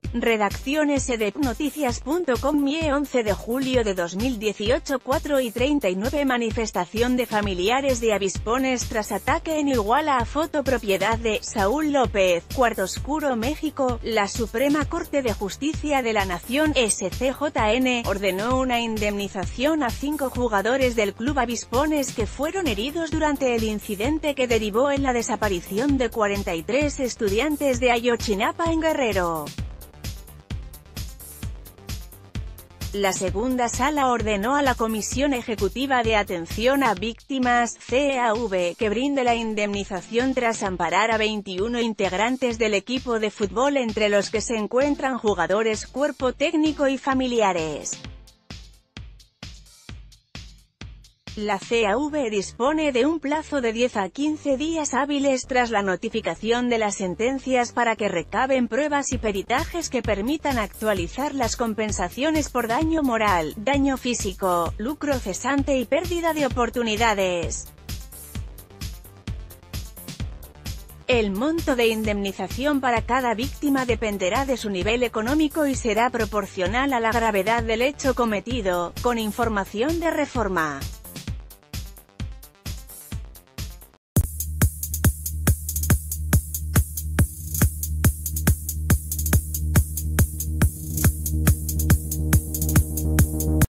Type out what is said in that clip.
Redacción sdnoticias.com. 11 de julio de 2018, 4:39. Manifestación de familiares de avispones tras ataque en Iguala a foto propiedad de Saúl López. Cuarto Oscuro, México. La Suprema Corte de Justicia de la Nación, SCJN, ordenó una indemnización a 5 jugadores del club Avispones que fueron heridos durante el incidente que derivó en la desaparición de 43 estudiantes de Ayotzinapa en Guerrero. La segunda sala ordenó a la Comisión Ejecutiva de Atención a Víctimas, CEAV, que brinde la indemnización tras amparar a 21 integrantes del equipo de fútbol, entre los que se encuentran jugadores, cuerpo técnico y familiares. La CEAV dispone de un plazo de 10 a 15 días hábiles tras la notificación de las sentencias para que recaben pruebas y peritajes que permitan actualizar las compensaciones por daño moral, daño físico, lucro cesante y pérdida de oportunidades. El monto de indemnización para cada víctima dependerá de su nivel económico y será proporcional a la gravedad del hecho cometido, con información de Reforma.